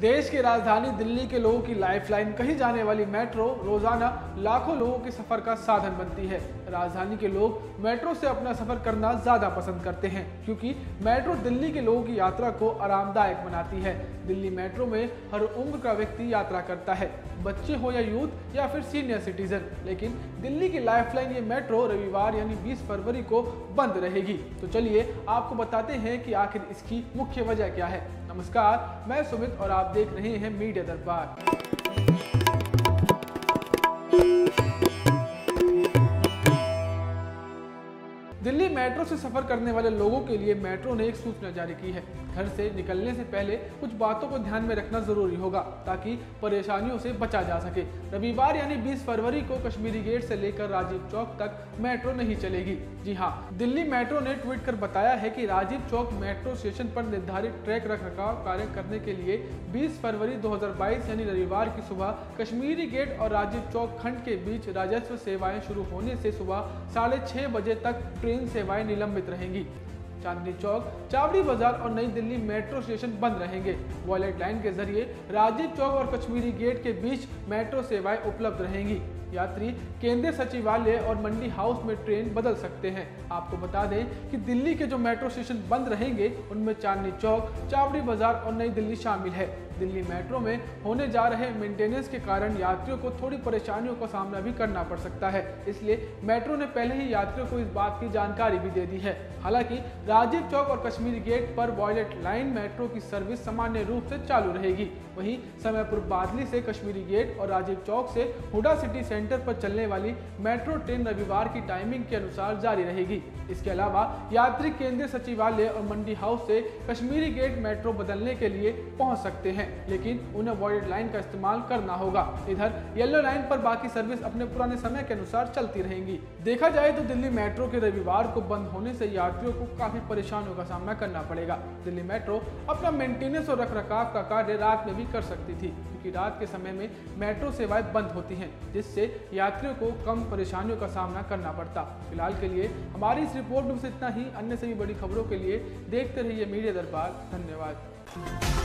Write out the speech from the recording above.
देश की राजधानी दिल्ली के लोगों की लाइफलाइन कही जाने वाली मेट्रो रोजाना लाखों लोगों के सफर का साधन बनती है। राजधानी के लोग मेट्रो से अपना सफर करना ज्यादा पसंद करते हैं क्योंकि मेट्रो दिल्ली के लोगों की यात्रा को आरामदायक बनाती है। दिल्ली मेट्रो में हर उम्र का व्यक्ति यात्रा करता है, बच्चे हो या यूथ या फिर सीनियर सिटीजन। लेकिन दिल्ली की लाइफलाइन ये मेट्रो रविवार यानी 20 फरवरी को बंद रहेगी। तो चलिए आपको बताते हैं कि आखिर इसकी मुख्य वजह क्या है। नमस्कार, मैं सुमित और आप देख रहे हैं मीडिया दरबार। दिल्ली मेट्रो से सफर करने वाले लोगों के लिए मेट्रो ने एक सूचना जारी की है। घर से निकलने से पहले कुछ बातों को ध्यान में रखना जरूरी होगा ताकि परेशानियों से बचा जा सके। रविवार यानी 20 फरवरी को कश्मीरी गेट से लेकर राजीव चौक तक मेट्रो नहीं चलेगी। जी हाँ, दिल्ली मेट्रो ने ट्वीट कर बताया है कि राजीव चौक मेट्रो स्टेशन पर निर्धारित ट्रैक रखरखाव कार्य करने के लिए 20 फरवरी 2022 यानी रविवार की सुबह कश्मीरी गेट और राजीव चौक खंड के बीच राजस्व सेवाएं शुरू होने से सुबह 6:30 बजे तक ट्रेन सेवाएं निलंबित रहेंगी। चांदनी चौक, चावड़ी बाजार और नई दिल्ली मेट्रो स्टेशन बंद रहेंगे। वॉयलेट लाइन के जरिए राजीव चौक और कश्मीरी गेट के बीच मेट्रो सेवाएं उपलब्ध रहेंगी। यात्री केंद्रीय सचिवालय और मंडी हाउस में ट्रेन बदल सकते हैं। आपको बता दें कि दिल्ली के जो मेट्रो स्टेशन बंद रहेंगे उनमें चांदनी चौक, चावड़ी बाजार और नई दिल्ली शामिल है। दिल्ली मेट्रो में होने जा रहे मेंटेनेंस के कारण यात्रियों को थोड़ी परेशानियों का सामना भी करना पड़ सकता है, इसलिए मेट्रो ने पहले ही यात्रियों को इस बात की जानकारी भी दे दी है। हालांकि राजीव चौक और कश्मीरी गेट पर वॉयलेट लाइन मेट्रो की सर्विस सामान्य रूप से चालू रहेगी। वहीं समय पूर्व बादली से कश्मीरी गेट और राजीव चौक से हुडा सिटी सेंटर पर चलने वाली मेट्रो ट्रेन रविवार की टाइमिंग के अनुसार जारी रहेगी। इसके अलावा यात्री केंद्रीय सचिवालय और मंडी हाउस से कश्मीरी गेट मेट्रो बदलने के लिए पहुंच सकते हैं, लेकिन उन्हें वॉयलेट लाइन का इस्तेमाल करना होगा। इधर येलो लाइन पर बाकी सर्विस अपने पुराने समय के अनुसार चलती रहेंगी। देखा जाए तो दिल्ली मेट्रो के रविवार को बंद होने से यात्रियों को काफी परेशानियों का सामना करना पड़ेगा। दिल्ली मेट्रो अपना मेंटेनेंस और रखरखाव का कार्य रात में भी कर सकती थी क्योंकि रात के समय में मेट्रो सेवाएं बंद होती हैं, जिससे यात्रियों को कम परेशानियों का सामना करना पड़ता। फिलहाल के लिए हमारी इस रिपोर्ट में बस इतना ही। अन्य सभी बड़ी खबरों के लिए देखते रहिए मीडिया दरबार। धन्यवाद।